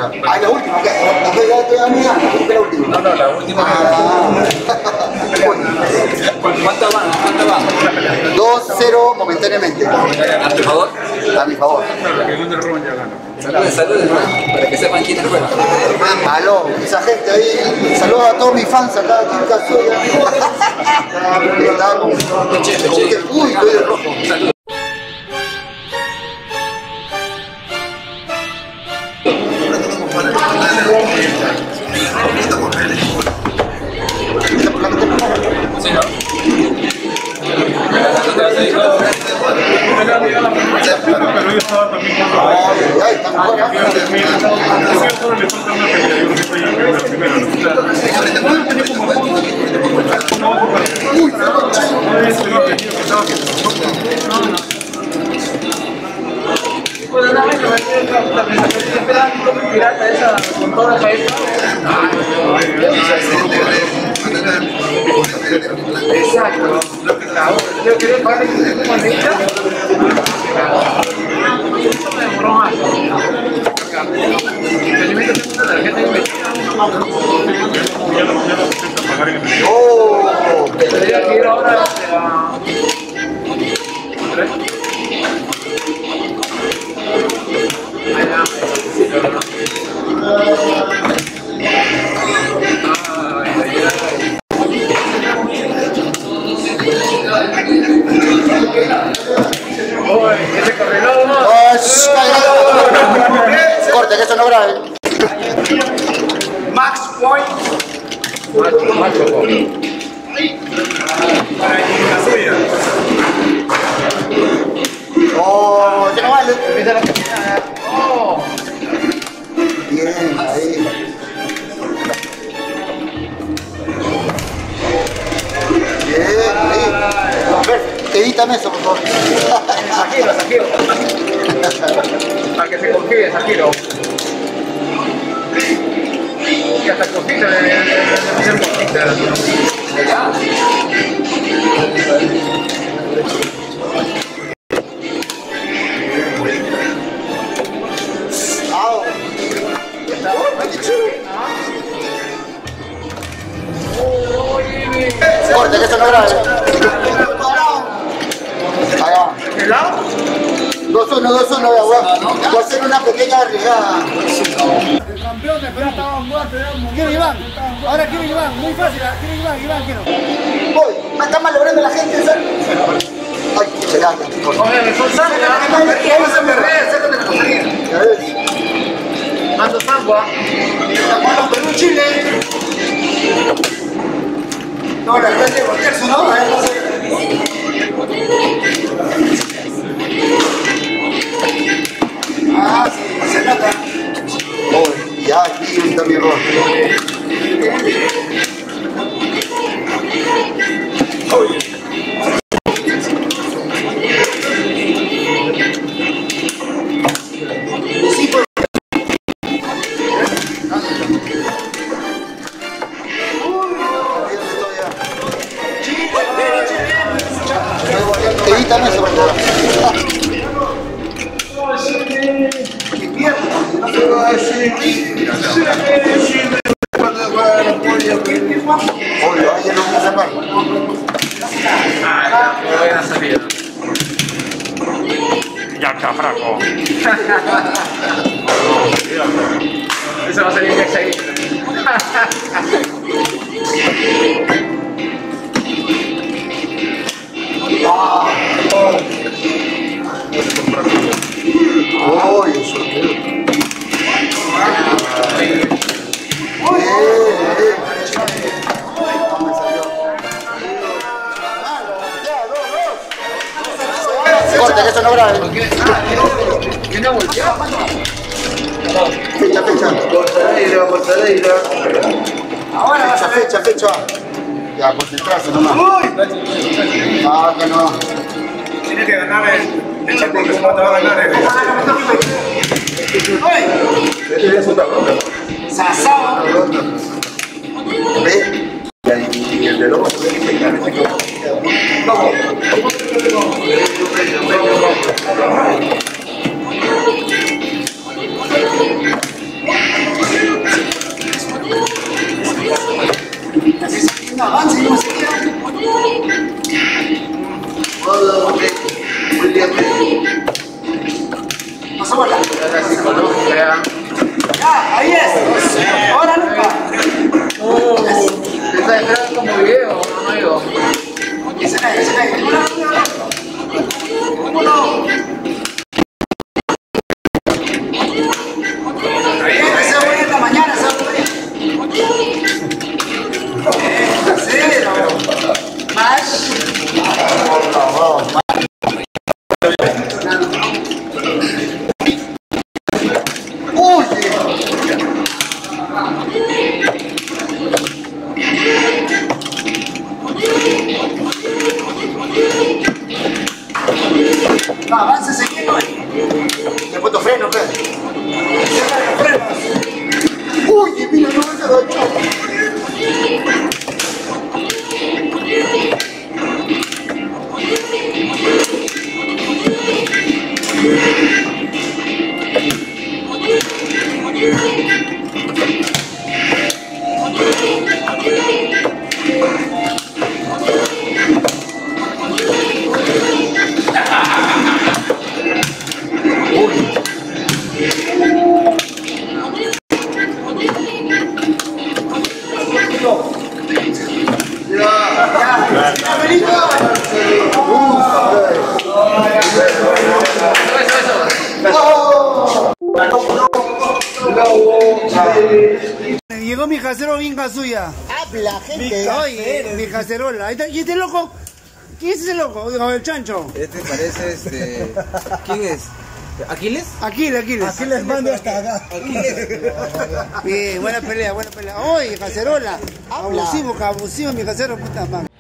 Ah, la última, ¿qué? ¿La última? No, la última. ¿Cuánto van? 2-0 momentáneamente. ¿A tu favor? A mi favor. Saludos, para que sepan quién es juega. Aló, esa gente ahí. Saludos a todos mis fans acá en Casuya. Está con... Uy, estoy de rojo. Saludos. Sí, ¿no? Pero yo estaba también Exacto. Lo que yo quería pagar como necesita. Eso me demoró más. ¡Oh! Tendría que ir ahora ese correlado no. Corte, que eso no grave. Max point. Macho point. Oh, que no vale. Empieza la caminada. Oh. Bien, ahí. Bien, ahí. A ver, edítame eso, por favor. Saquilo. Para que se confíe, saquilo. Y hasta cosita de hacer cosita. Corte, que eso no grave. Ahí va. ¿El lado? 2-1, voy a hacer una pequeña arriesgada. El campeón, pero estaba muerto. Quiero Iván. Ahora quiero Iván. Muy fácil. Quiero Iván quiero. Voy, me está malogrando la gente, ¿sabes? Ay, qué lata. Oye, son sangre. Vamos a perder, sácate la cosería. Mando sangua. Bueno, Perú, Chile. No, la clase de voltearse, ¿no? A ver, no sé. Ah, sí, se nota. Oh, ya, aquí está mi error. Sí, pues. Edítame eso, por favor. ¡Qué mierda! No se va a decir. Obvio, ayer no voy a sacar. Muy buena salida. Ya, chafraco. Eso va a salir de ahí. ¡Uy, eso quedó! Corte, que eso no grave. ¿Quién ha volteado? Fecha. Cortadera. Ahora fecha. Ya, concentrarse nomás. Ah, que no. Tiene que ganar el Chaco, que no te va a ganar. Sasao. ¿Ves? Y el de lobo. avance, no se queda. Pasó bola. La psicológica. Ya, ahí es. Ahora nunca. Está esperando como video, amigo. Que se cae, que se cae. Uno. Esa voy en la mañana, esa voy. Cero. Más. No, avance seguido. Le puesto freno, ¿qué? Uy, mira, no me quedó aquí. Llegó mi casero bien casuya. Habla, gente. Oye, mi cacerola. Ahí está. ¿Y este loco? ¿Quién es ese loco? Digo, el chancho. Este parece ¿quién es? ¿Aquiles? Aquiles. Aquiles mando hasta acá. Bien, buena pelea, buena pelea. Oye, cacerola. Abusivo mi casero, puta madre.